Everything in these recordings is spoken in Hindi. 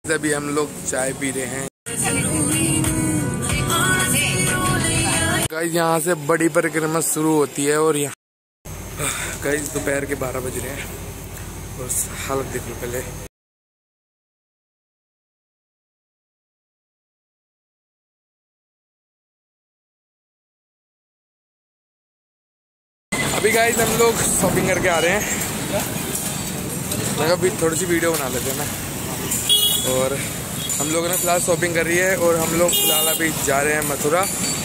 अभी हम लोग चाय पी रहे हैं गाइस। यहाँ से बड़ी परिक्रमा शुरू होती है और यहाँ गाइस दोपहर के 12 बज रहे हैं। बस हालत देख लो पहले। अभी गाइस हम लोग शॉपिंग करके आ रहे हैं। मैं अभी थोड़ी सी वीडियो बना लेते हैं ना। और हम लोगों ने फिलहाल शॉपिंग करी है और हम लोग फिलहाल अभी जा रहे हैं मथुरा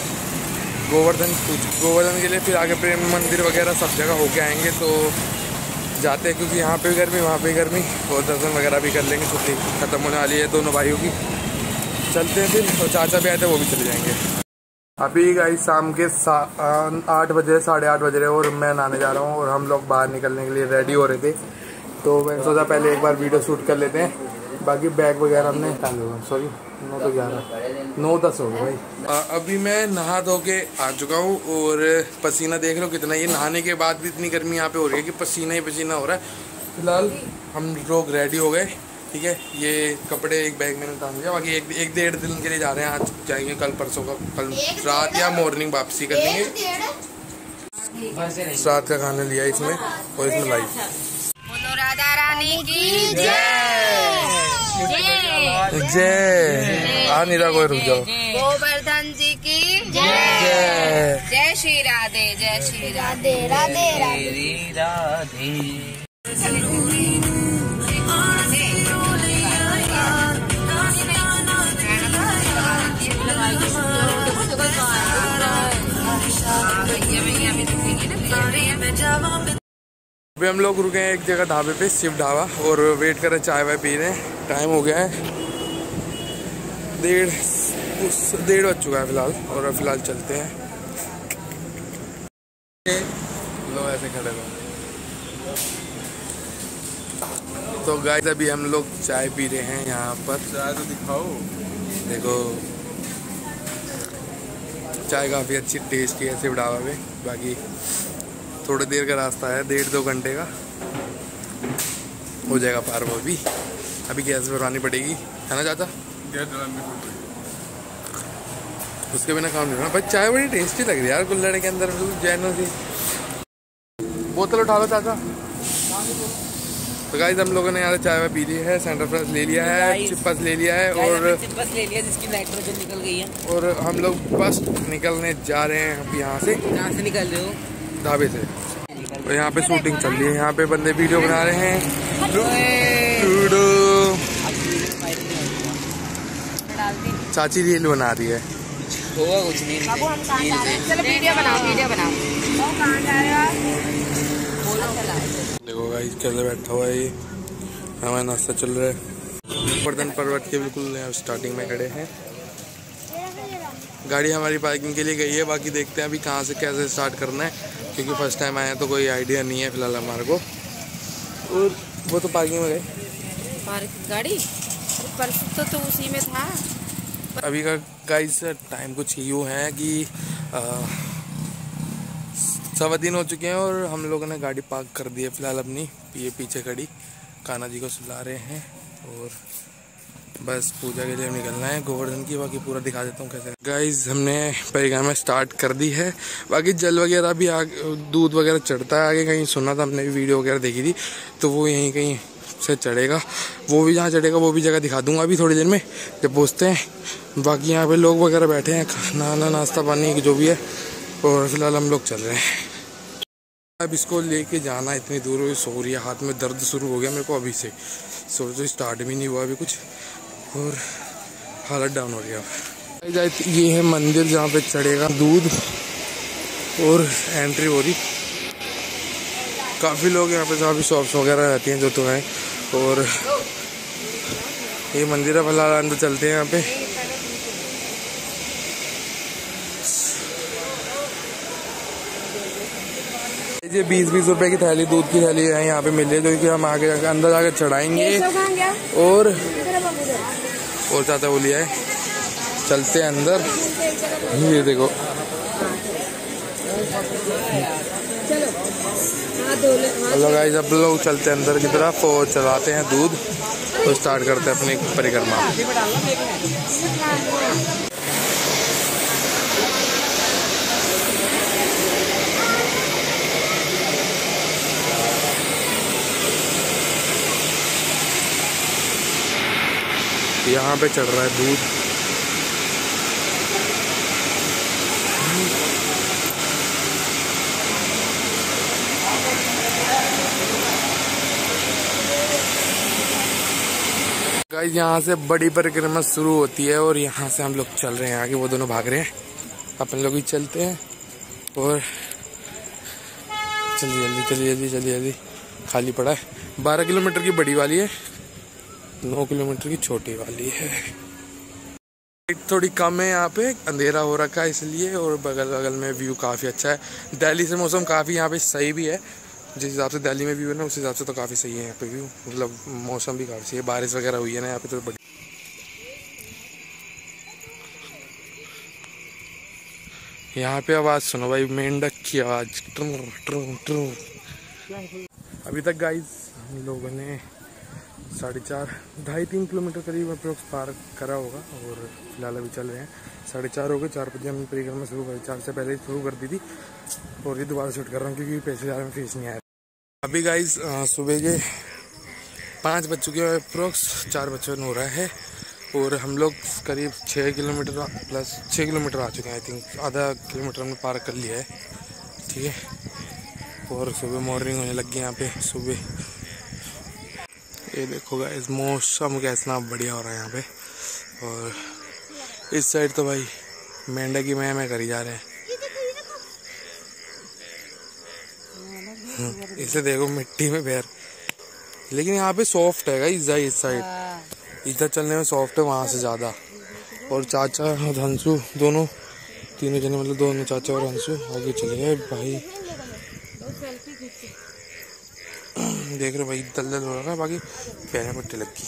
गोवर्धन के लिए। फिर आगे प्रेम मंदिर वगैरह सब जगह होके आएंगे तो जाते हैं, क्योंकि यहाँ पे भी गर्मी वहाँ पे भी गर्मी, और दर्शन वगैरह भी कर लेंगे। छुट्टी खत्म होने वाली है दोनों भाइयों की। चलते हैं फिर। और चाचा भी आए थे वो भी चले जाएंगे। अभी गाइस शाम के 8 बजे 8:30 बज रहे और मैं नहाने जा रहा हूँ और हम लोग बाहर निकलने के लिए रेडी हो रहे थे। तो मैंने सोचा पहले एक बार वीडियो शूट कर लेते हैं। बाकी बैग वगैरह हमने सॉरी 9 तो 11 9 10 हो गए भाई। अभी मैं नहा धो के आ चुका हूँ और पसीना देख लो कितना। ये नहाने के बाद भी इतनी गर्मी यहाँ पे हो रही है कि पसीना ही पसीना हो रहा है। फिलहाल हम लोग रेडी हो गए, ठीक है। ये कपड़े एक बैग में टांग दिया। बाकी एक 1.5 दिन के लिए जा रहे हैं। आज जाएंगे, कल परसों का, कल रात या मॉर्निंग वापसी कर लेंगे। रात का खाना लिया इसमें और इसमें लाइव। राधा रानी की जय जय। आ नहीं रहा कोई, रुक जाओ। गोवर्धन जी की जय। जय श्री राधे, जय श्री राधे, राधे राधे राधे। अभी हम लोग रुके हैं एक जगह ढाबे पे, शिव ढाबा, और वेट कर रहे हैं, चाय वाय पी रहे हैं। टाइम हो गया है 1:30 बज चुका है फिलहाल। और फिलहाल चलते हैं। लो ऐसे खड़े रहो। तो गाइस अभी हम लोग चाय पी रहे हैं यहाँ पर। चाय तो दिखाओ। देखो चाय काफ़ी अच्छी टेस्टी है शिव ढाबा पे। बाकी थोड़ी देर का रास्ता है, 1.5-2 घंटे का हो जाएगा पार। वो भी अभी गैस भरवानी पड़ेगी, है ना चाचा? गैस भरवानी पड़ेगी, उसके बिना काम नहीं होना। भाई चाय बड़ी टेस्टी लग रही है यार, कुल्हड़ के अंदर जैनो सी। बोतल उठा लो चाचा। तो गाइस हम लोगों ने यहाँ चाय वाय पी ली है, सेंटर फ्रेश ले लिया है, चिप्स ले लिया है और चिप्स ले लिया जिसकी नाइट्रोजन निकल गई है। और हम लोग बस निकलने जा रहे हैं अब यहाँ से। कहाँ से निकल रहे हो? ढाबे से। और यहाँ पे शूटिंग चल रही है, यहाँ पे बंदे वीडियो बना रहे हैं। चाची रील बना रही है। होगा कुछ नहीं। चलो वीडियो बनाओ, वीडियो बनाओ। कहाँ जा रहे हो आप? देखो गाइस कैसे बैठा हुआ है ये, हमारा नाश्ता चल रहा है। गोवर्धन पर्वत के बिल्कुल स्टार्टिंग में खड़े हैं। गाड़ी हमारी पार्किंग के लिए गई है। बाकी देखते हैं अभी कहाँ से कैसे स्टार्ट करना है, क्योंकि फर्स्ट टाइम आए हैं तो कोई आइडिया नहीं है फिलहाल हमारे को। और वो तो पार्किंग में गए। गाड़ी परसों तो उसी में था। अभी का गाइस टाइम कुछ यूँ है कि 3:15 हो चुके हैं और हम लोगों ने गाड़ी पार्क कर दी है फिलहाल अपनी। ये पीछे खड़ी कान्हा जी को सुला रहे हैं और बस पूजा के लिए निकलना है गोवर्धन की। बाकी पूरा दिखा देता हूँ कैसे। गाइस हमने परिक्रमा स्टार्ट कर दी है। बाकी जल वगैरह भी दूध वगैरह चढ़ता है आगे, कहीं सुना था हमने भी, वीडियो वगैरह देखी थी, तो वो यहीं कहीं से चढ़ेगा। वो भी जहाँ चढ़ेगा वो भी जगह दिखा दूंगा अभी थोड़ी देर में जब पहुँचते हैं। बाकी यहाँ पे लोग वगैरह बैठे हैं, खाना नाश्ता पानी जो भी है। और फिलहाल हम लोग चल रहे हैं। अब इसको लेके जाना इतनी दूर हुई, सो रही है, हाथ में दर्द शुरू हो गया मेरे को अभी से। सो तो स्टार्ट भी नहीं हुआ अभी कुछ और हालत डाउन हो गया। ये है मंदिर जहाँ पे चढ़ेगा दूध और एंट्री हो रही। काफ़ी लोग यहाँ पे काफ़ी शॉप्स वगैरह रहती हैं जो तो हैं। और ये मंदिर है, फिलहाल अंदर चलते हैं यहाँ पे। ये 20-20 रुपए की थैली, दूध की थैली है यहाँ पे मिल रही है, जो कि हम आगे जाकर अंदर जाकर चढ़ाएंगे। और चाचा बोली है चलते हैं अंदर। ये देखो हेलो गाइस, अब लोग चलते हैं अंदर की तरफ और चलाते हैं दूध। तो स्टार्ट करते हैं अपनी परिक्रमा। यहाँ पे चढ़ रहा है दूध। गाइस यहाँ से बड़ी परिक्रमा शुरू होती है और यहाँ से हम लोग चल रहे हैं आगे, वो दोनों भाग रहे हैं, अपन लोग भी चलते हैं। और चलिए जल्दी चलिए जल्दी चलिए जल्दी, खाली पड़ा है। 12 किलोमीटर की बड़ी वाली है, 9 किलोमीटर की छोटी वाली है। थोड़ी कम है यहाँ पे, अंधेरा हो रखा है इसलिए, और बगल बगल में व्यू काफ़ी अच्छा है। दिल्ली से मौसम काफ़ी यहाँ पे सही भी है, जिस हिसाब से दिल्ली में व्यू है ना उस हिसाब से तो काफ़ी सही है यहाँ पे व्यू, मतलब मौसम भी काफ़ी सही है। बारिश वगैरह हुई है ना यहाँ पे तो बड़ी। यहाँ पे आवाज़ सुनो भाई, मेंढक की आवाज़, ट्रू ट्रू ट्रू। अभी तक गाइस हम लोगों ने 2.5-3 किलोमीटर करीब अप्रोक्स पार करा होगा, और फिलहाल अभी चल रहे हैं। 4:30 हो गए, 4 बजे हमने परिक्रमा शुरू करी, 4 से पहले ही शुरू कर दी थी, और ये दोबारा शूट कर रहा हूँ क्योंकि पैसे ज़्यादा में फीस नहीं आया। अभी गाइस सुबह के 5 बज चुके हैं अप्रोक्स, 4 बजे हो रहा है, और हम लोग करीब 6 किलोमीटर प्लस 6 किलोमीटर आ चुके हैं। आई थिंक आधा किलोमीटर हमने पार कर लिया है, ठीक है। और सुबह मॉर्निंग होने लगी यहाँ पे सुबह। ये देखो गाइस मौसम कैसा बढ़िया हो रहा है यहाँ पे, और इस साइड तो भाई मेंढक की मैं करी जा रहे हैं। इसे देखो मिट्टी में पैर, लेकिन यहाँ पे सॉफ्ट है गाइस, इस साइड इधर चलने में सॉफ्ट है वहाँ से ज़्यादा। और चाचा और हंसू दोनों, तीनों जने, मतलब दोनों चाचा और हंसू आगे चले गए भाई। देख रहे भाई दलदल हो रहा है, बाकी पैर में पट्टी लग गई।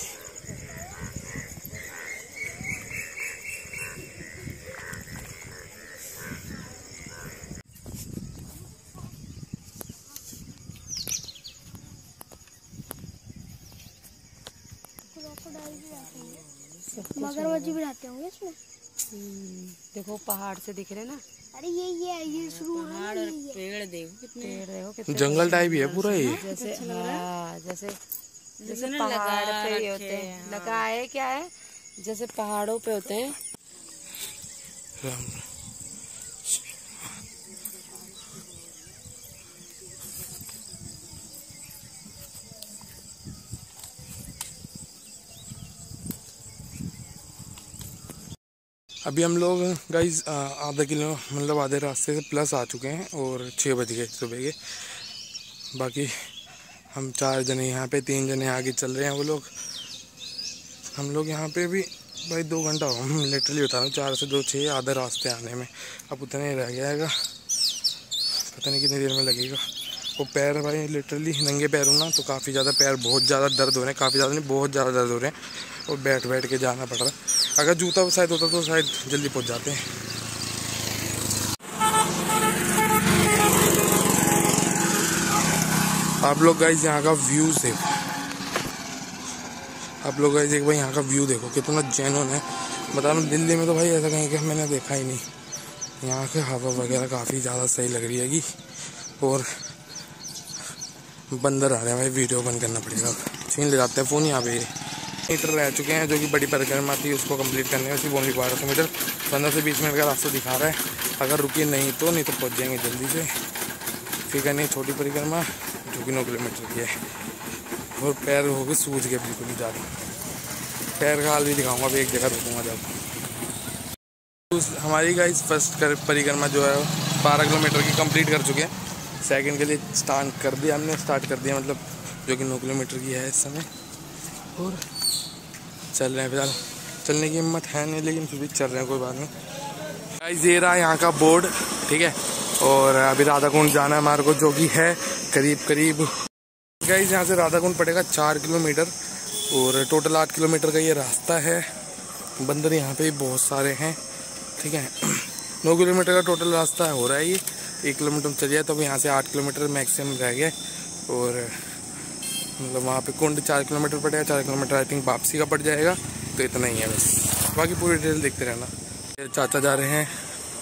मगरमच्छ भी रहते होंगे इसमें। देखो पहाड़ से दिख रहे ना। अरे ये शुरू पहाड़ और पेड़ देखो कितने जंगल टाइप ही है पूरा ये। जैसे हाँ, जैसे पहाड़ पे ही होते हैं, लगाए क्या है, जैसे पहाड़ों पे होते हैं। अभी हम लोग गाइज आधा किलो मतलब आधे रास्ते से प्लस आ चुके हैं, और 6 बज गए सुबह के। बाकी हम 4 जने यहाँ पे, 3 जने आगे चल रहे हैं वो लोग। हम लोग यहाँ पे भी भाई 2 घंटा हो, हम लिटरली बता रहा हूँ, 4 से 2 6 आधा रास्ते आने में। अब उतना ही रह जाएगा, पता नहीं कितनी देर में लगेगा। वो पैर भाई लिटरली नंगे पैर हूँ ना, तो काफ़ी ज़्यादा पैर बहुत ज़्यादा दर्द हो रहे हैं, काफ़ी ज़्यादा नहीं बहुत ज़्यादा दर्द हो रहे हैं, और बैठ बैठ के जाना पड़ रहा है। अगर जूता शायद होता तो शायद जल्दी पहुँच जाते हैं। आप लोग गाइस यहाँ का व्यू देखो, आप लोग गाइस एक बार यहाँ का व्यू देखो कितना जेन्युइन है। बता रहा हूँ दिल्ली में तो भाई ऐसा कहीं का मैंने देखा ही नहीं। यहाँ के हवा वगैरह काफ़ी ज़्यादा सही लग रही है। और बंदर आ रहे हैं भाई, वीडियो बंद करना पड़ेगा, छीन ले जाते हैं फ़ोन। यहाँ पे मीटर रह चुके हैं, जो कि बड़ी परिक्रमा थी उसको कंप्लीट करने में सिर्फ ओनली 1200 मीटर 15 से 20 मिनट का रास्ता दिखा रहा है। अगर रुकिए नहीं तो पहुँच जाएंगे जल्दी से। फिर नहीं छोटी परिक्रमा जो कि 9 किलोमीटर की है, और पैर हो गए सूझ गए बिल्कुल ही ज़्यादा। पैर का हाल भी दिखाऊंगा, अभी एक जगह रुकूंगा जब। हमारी गाइस फर्स्ट परिक्रमा जो है 12 किलोमीटर की कंप्लीट कर चुके हैं। सेकंड के लिए स्टार्ट कर दिया हमने, मतलब जो कि 9 किलोमीटर की है इस समय, और चल रहे हैं। फिलहाल चलने की हिम्मत है नहीं, लेकिन फिर भी चल रहे हैं, कोई बात नहीं। गाइस ये रहा यहाँ का बोर्ड, ठीक है। और अभी राधा कुंड जाना है हमारे को, जो कि है करीब गाइस यहाँ से राधा कुंड पड़ेगा 4 किलोमीटर, और टोटल 8 किलोमीटर का ये रास्ता है। बंदर यहाँ पे बहुत सारे हैं, ठीक है। 9 किलोमीटर का टोटल रास्ता हो रहा है ये, 1 किलोमीटर चलिए तो अब यहाँ से 8 किलोमीटर मैक्सिमम रह गया। और मतलब वहाँ पे कुंड 4 किलोमीटर पड़ेगा, 4 किलोमीटर आई थिंक वापसी का पड़ जाएगा, तो इतना ही है बस। बाकी पूरी डिटेल देखते रहना। ये चाचा जा रहे हैं।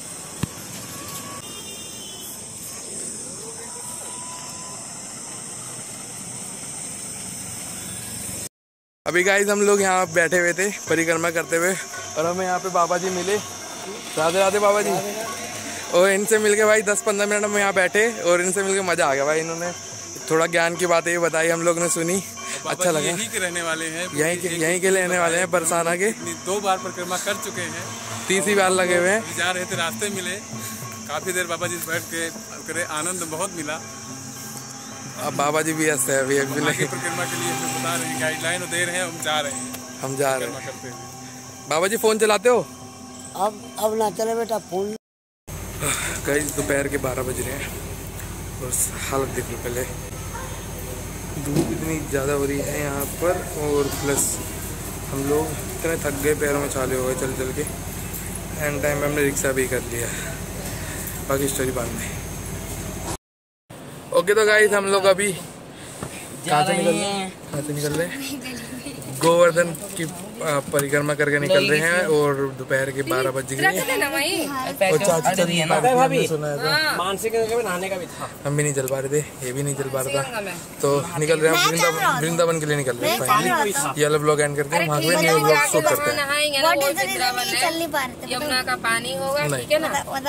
अभी गाइस हम लोग यहाँ बैठे हुए थे परिक्रमा करते हुए, और हमें यहाँ पे बाबा जी मिले। राधे राधे बाबा जी। और इनसे मिलके भाई 10-15 मिनट हम यहाँ बैठे और इनसे मिलके मजा आ गया भाई। इन्होंने थोड़ा ज्ञान की बातें बताई, हम लोग ने सुनी, अच्छा लगा। यहीं के रहने वाले हैं, यहीं के रहने वाले हैं, बरसाना के। 2 बार परिक्रमा कर चुके हैं, 30 बार लगे हुए हैं। जा रहे थे, रास्ते मिले, काफी देर बाबा जी से बैठ के करे, आनंद बहुत मिला। अब बाबा जी भी हंसते हैं अभी परिक्रमा के लिए हमें बता रहे हैं, गाइडलाइन दे रहे हैं, हम जा रहे हैं करते हैं। बाबा जी फोन चलाते हो? अब ना चले बेटा फोन। गाइस दोपहर के 12 बज रहे हैं और हालत देख लो पहले। धूप इतनी ज़्यादा हो रही है यहाँ पर, और प्लस हम लोग इतने थक गए, पैरों में छाले हो गए चल चल के। एंड टाइम में हमने रिक्शा भी कर लिया। बाकी स्टोरी बाद में। ओके तो गाइस हम लोग अभी कहाँ से निकल रहे हैं? गोवर्धन की परिक्रमा करके निकल रहे हैं, और दोपहर के 12 बज गए। और चाची चल नहीं पा रही थी, सुना था। मानसिक नहाने का भी था, हम भी नहीं चल पा रहे थे, ये भी नहीं चल पा रहा था, तो निकल रहे हैं हम वृंदावन के लिए निकल रहे हैं फाइनली। ये वाला ब्लॉग एंड करते हैं, वहाँ पे न्यू ब्लॉग शूट करते हैं। यमुना का पानी होगा, ठीक है ना।